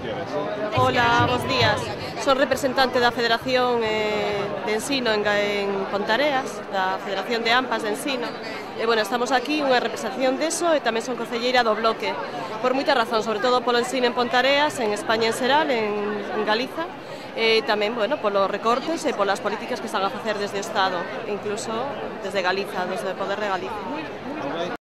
tienes? Hola, bos días. Son representante da Federación de Ensino en Pontareas, da Federación de AMPAs de Ensino. E, bueno, estamos aquí, unha representación deso, e tamén son concelleira do Bloque. Por moita razón, sobre todo polo ensino en Pontareas, en España en xeral, en Galiza, e tamén, bueno, polos recortes e polas políticas que están a facer desde o Estado, incluso desde Galiza, desde o Poder de Galiza.